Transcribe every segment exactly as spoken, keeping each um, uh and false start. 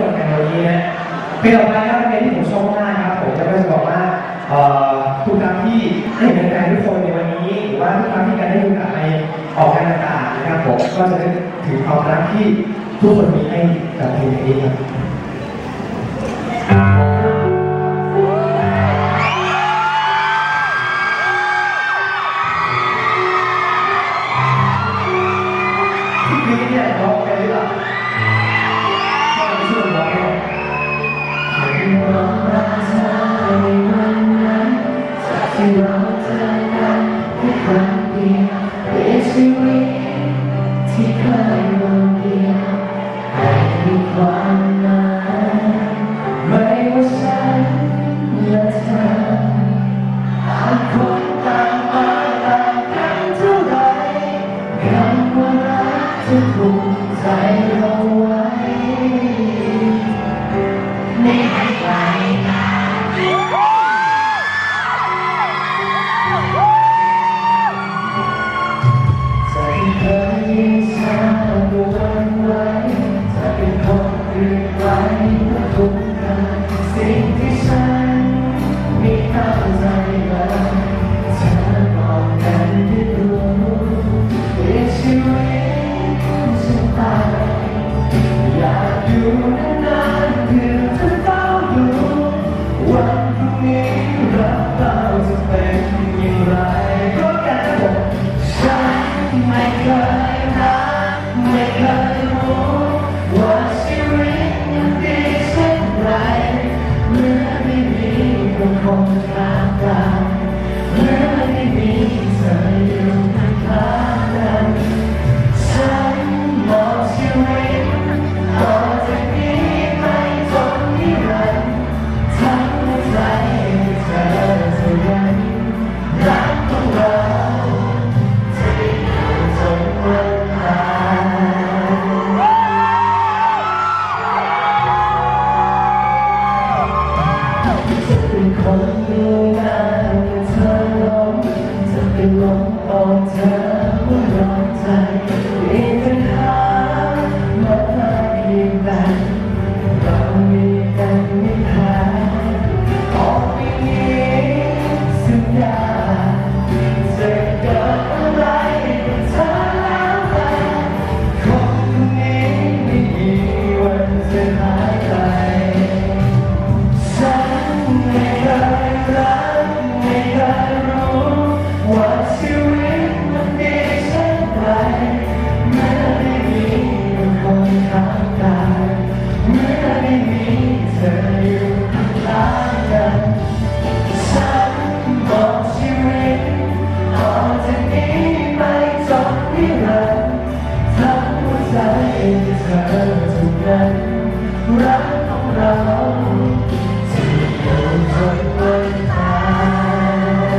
คนในวันนี้นะเพลงต่อไปครับเป็นเพลงที่ผมชอบมากครับผมจะก็จะบอกว่าทุกครั้งที่ได้เห็นแฟนทุกคนในวันนี้หรือว่าทุกครั้งที่การได้ดูกับในออกงานต่างๆนะครับผมก็จะได้ถึงความรักที่ทุกคนมีให้กับเพลงนี้ครับเนี่ยร้องไปหรือเปล่าไม่ได้ช่วยร้องหรอกให้ความรักเธอในวันนั้นจากที่เราเจอกันแค่ครั้งเดียวเปลี่ยนชีวิตที่เคยโดดเดี่ยวให้มีความหมายไม่ว่าฉันและเธอต่างคนต่างมาต่างกันเท่าไรคำว่ารักจะผูกใจเราไว้ไม่ให้ไกลใจเคยยิ่งช้าก็วันไว้จะเป็นคนอื่นไว้เมื่อทุกการสิ่งที่ฉันไม่เข้าใจเลยเธอบอกกันที่รู้เปลี่ยนชีวิตฉันตายอยากอยู่นานๆเพื่อจะเฝ้าดูวันพรุ่งนี้รักเราจะเป็นอย่างไรเพราะกันผมฉันไม่เคยรักไม่เคยรู้ว่าชีวิตมันดีเช่นไรเมื่อไม่มีคนคงข้างกายเมื่อไม่มีเธออยู่ข้างกันฉันบอกชีวิตต่อจากนี้ไปจนนิรันดร์ทั้งหัวใจเธอจะยังรักของเราจะอยู่จนวันตายจะเป็นคนดูแลเธอลงจะเป็นลมบอกเธอว่าร้อนใจมีปัญหามาเพียงใดเรามีกันไม่แพ้ออกไปนี้สัญญาจะเกิดอะไรกับเธอแล้วแต่คนนี้ไม่มีวันจะหายไปฉันไม่เคยรักไม่เคยรู้ว่าชีวิตมันดีเช่นไรเมื่อไม่มีคนข้างกายเมื่อไม่มีเธออยู่ข้างกันฉันบอกชีวิตต่อจากนี้ไปจนนิรันดร์ทั้งหัวใจเธอทุกนั้นรักของเราจะอยู่จนวันตาย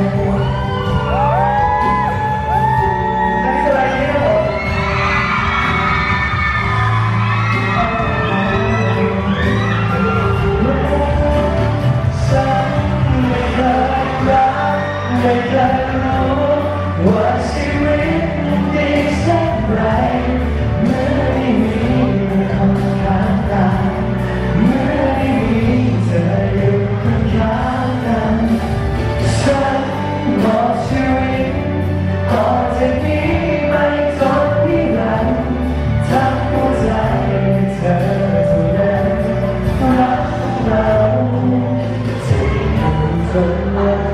ไม่เคยรู้ว่าชีวิตมันดีเช่นไรเมื่อไม่มีคนข้างกายเมื่อไม่มีเธออยู่ข้างกันฉันบอกชีวิตต่อจากนี้ไปจนนิรันดร์ทั้งหัวใจเธอเท่านั้นรักเราจะอยู่จนวัน